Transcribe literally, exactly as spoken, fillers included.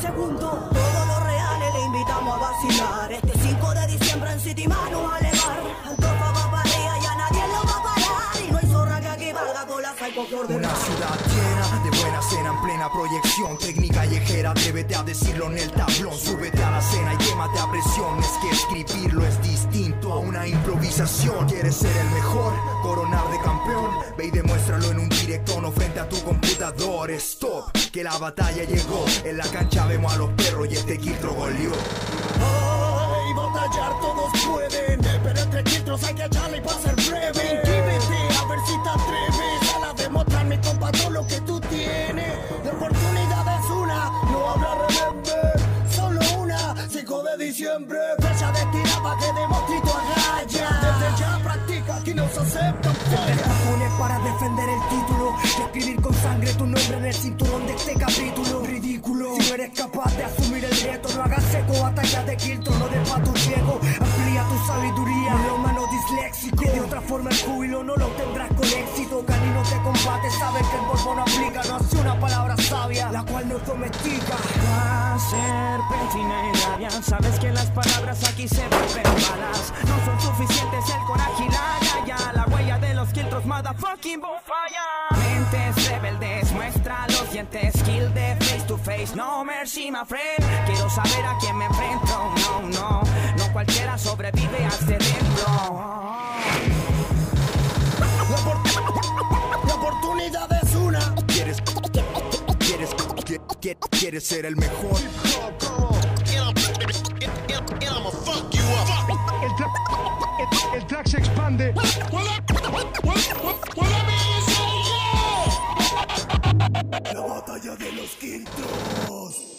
segundo. Todos los reales le invitamos a vacilar. Este cinco de diciembre en City Manu a elevar. Antofa va para arriba y a nadie lo va a parar. Y no hay zorra que aquí valga con la psycho flor de una ciudad llena de buena cena en plena proyección. Técnica callejera, atrévete a decirlo en el tablón. Súbete a la cena y quémate a presión. Es que escribirlo es distinto a una improvisación. ¿Quieres ser el mejor? Coronar de campeón. Ve y demuéstralo en un directo, no frente a tu computador. Stop, que la batalla llegó. En la cancha vemos a los perros y este quiltro goleó. Ay, batallar todos pueden, pero entre quiltros hay que echarle y para ser breve. Inscríbete a ver si te atreves a la demostrar, mi compa, todo lo que tú tienes. La oportunidad es una, no habrá remember, solo una. Cinco de diciembre, fecha destinada para que demostrito agalla. Desde ya practica, aquí no se aceptan fallas. Pones para defender el título y escribir con sangre tu nombre en el cinturón de este capítulo. Ridículo, si no eres capaz de asumir el reto, no hagas seco, batalla de quiltro, no de pato ciego. Amplía tu sabiduría, lo humano disléxico. De otra forma el júbilo no lo tendrás con éxito. Caninos de combate saben que el polvo no aplica, no hace una palabra sabia, la cual nos domestica. La serpentina y rabia, sabes que las palabras aquí se vuelven balas. No son suficientes el coraje y la galla. La huella de los quiltros, motherfucking bonfire. Mentes rebeldes, muestra los dientes. Kill de face to face, no mercy my friend. Quiero saber a quién me enfrento. No, no, no cualquiera sobrevive a este dentro. La, opor la oportunidad es una. ¿Quieres, quieres, quieres, quieres ser el mejor? El track, el, el track se expande. La batalla de los quiltros.